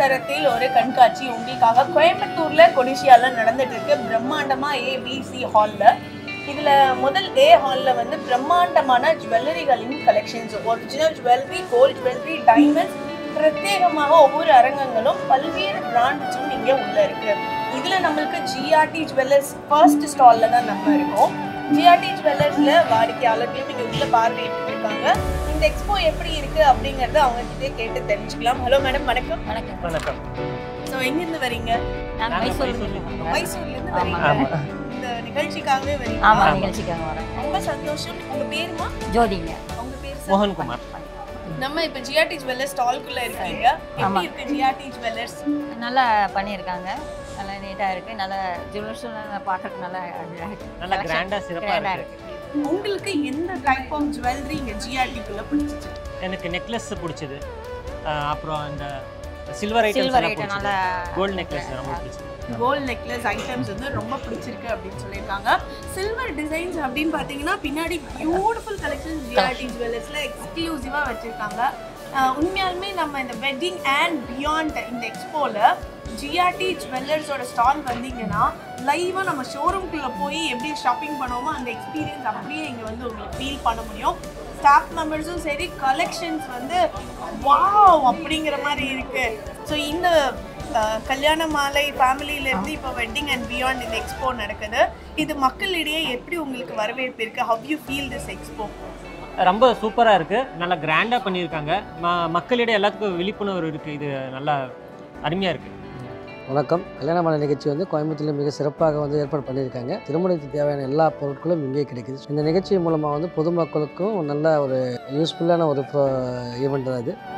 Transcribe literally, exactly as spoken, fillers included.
தரத்தில் ஒரு கண்காட்சி உங்களுக்காக கோயம்புத்தூர்ல கொடிசியால நடந்துட்டு இருக்கு. பிரம்மாண்டமா ஏபிசி ஹால்ல. இதுல முதல் ஏ ஹால்ல வந்து பிரம்மாண்டமான ஜுவல்லரிகளின் collections, original jewellery, gold jewellery, diamonds, பிரத்யேகமாக ஒவ்வொரு அரங்கங்களும் பல்வேறு பிராண்ட்ஸும் இங்கே உள்ள இருக்கு. இதுல நம்மளுக்கு ஜிஆர்டி ஜுவல்லர்ஸ் ஃபர்ஸ்ட் ஸ்டால்ல தான் நம்ம இருக்கோம். ஜிஆர்டி ஜுவல்லர்ஸ்ல வாடிக்கையாளர்களும் இங்க உள்ள பார்வையிட்டு இருக்காங்க. இந்த எக்ஸ்போ எப்படி இருக்கு அப்படிங்கறத அவங்க கிட்டே கேட்டு தெரிஞ்சுக்கலாம். ஹலோ மேடம், வணக்கம். வணக்கம். வணக்கம். சோ எங்க இருந்து வரீங்க? நான் மைசூர்ல மைசூர்ல இருந்து வரீங்க. இந்த நிகழ்ச்சிக்காகவே வரீங்க? ஆமா, நிகழ்ச்சிக்காக வரேன். ரொம்ப சந்தோஷம். உங்க பேருமா? ஜோதிங்க. உங்க பேர்? மோகன் குமார். நம்ம இப்ப ஜிஆர்டி ஜுவல்லர்ஸ் ஸ்டால்க்குள்ள இருக்கீங்க. எப்படி இருக்கு ஜிஆர்டி ஜுவல்லர்ஸ்? நல்லா பண்ணிருக்காங்க. நல்லா நீட்டா இருக்கு. நல்லா ஜுவல்லர்ஸ் பார்க்கறதுக்கு நல்லா நல்லா கிராண்டா சிறப்பா இருக்கு. உங்களுக்கு எந்த டைப் ஆஃப் ஜுவல்லரி இங்க ஜிஆர்டிக்குள்ள பிடிச்சிச்சு? எனக்கு நெக்லஸ் பிடிச்சது. அப்புறம் அந்த சில்வர் ஐட்டம்ஸ் சில்வர் ஐட்டம் நல்ல கோல்ட் நெக்லஸ் ரொம்ப பிடிச்சது. கோல்ட் நெக்லஸ் ஐட்டம்ஸ் வந்து ரொம்ப பிடிச்சிருக்கு அப்படின்னு சொல்லியிருக்காங்க. சில்வர் டிசைன்ஸ் அப்படின்னு பார்த்தீங்கன்னா பின்னாடி பியூட்டிஃபுல் கலெக்ஷன் ஜிஆர்டி ஜுவல்லர்ஸ்ல எக்ஸ்க்ளூசிவா வச்சிருக்காங்க. உண்மையாலுமே நம்ம இந்த வெட்டிங் அண்ட் பியாண்ட் இந்த எக்ஸ்போல ஜிஆர்டி ஜுவல்லர்ஸோட ஸ்டால் வந்தீங்கன்னா லைவா நம்ம ஷோரூம்குள்ள போய் எப்படி ஷாப்பிங் பண்ணுவோமோ அந்த எக்ஸ்பீரியன்ஸ் அப்படியே இங்க வந்து உங்களுக்கு ஃபீல் பண்ண முடியும். ஸ்டாஃப் மெம்பர்ஸும் சரி, கலெக்ஷன்ஸ் வந்து வாவ் அப்படிங்கிற மாதிரி இருக்கு. ஸோ இந்த கல்யாணமாலை ஃபேமிலியிலேருந்து இப்போ வெட்டிங் அண்ட் பியாண்ட் இந்த எக்ஸ்போ நடக்குது. இது மக்களிடையே எப்படி உங்களுக்கு வரவேற்பு இருக்கு? How you feel this expo? ரொம்ப சூப்பராக இருக்குது. நல்லா கிராண்டாக பண்ணியிருக்காங்க. ம மக்களிடையே எல்லாத்துக்கும் விழிப்புணர்வு இருக்குது. இது நல்லா அருமையாக இருக்குது. வணக்கம். கல்யாணமாலை நிகழ்ச்சி வந்து கோயம்புத்தூரில் மிக சிறப்பாக வந்து ஏற்பாடு பண்ணியிருக்காங்க. திருமணத்துக்கு தேவையான எல்லா பொருட்களும் இங்கே கிடைக்குது. இந்த நிகழ்ச்சி மூலமாக வந்து பொதுமக்களுக்கும் நல்ல ஒரு யூஸ்ஃபுல்லான ஒரு ஈவெண்ட் தான் இது.